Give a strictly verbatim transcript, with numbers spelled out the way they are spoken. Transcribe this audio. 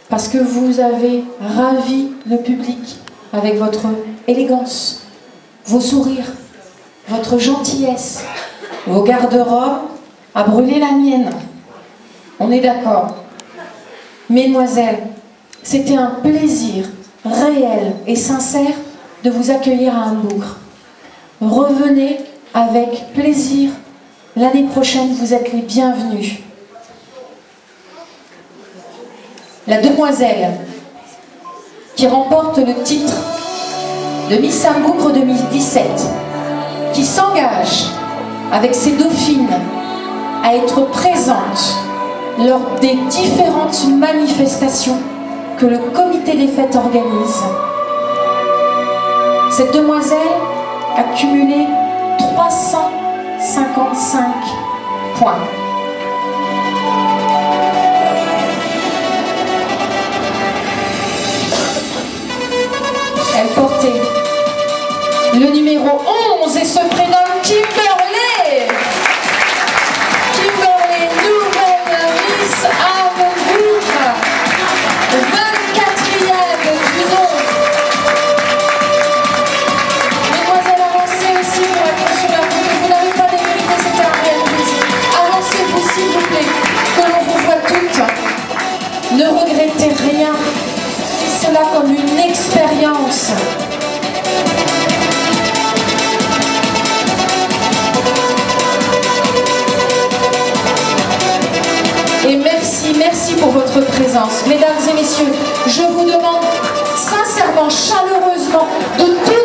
parce que vous avez ravi le public avec votre élégance, vos sourires, votre gentillesse, vos garde-robes à brûler la mienne. On est d'accord. Mesdemoiselles, c'était un plaisir réel et sincère de vous accueillir à Hambourg. Revenez avec plaisir. L'année prochaine, vous êtes les bienvenus. La demoiselle qui remporte le titre de Miss Hambourg deux mille dix-sept, qui s'engage avec ses dauphines à être présente lors des différentes manifestations que le comité des fêtes organise. Cette demoiselle a cumulé trois cent cinquante-cinq points. Elle portait le numéro onze et se prénomme Kimberley. Kimberley, nouvelle Miss Hambourg, vingt-quatrième du nom. Mesdemoiselles, avancez aussi pour être sur la photo. Vous n'avez pas démérité, c'était un réel plaisir. Avancez-vous s'il vous plaît, que l'on vous voit toutes. Ne regrettez rien. Cela comme une expérience. Et merci, merci pour votre présence. Mesdames et messieurs, je vous demande sincèrement, chaleureusement, de tout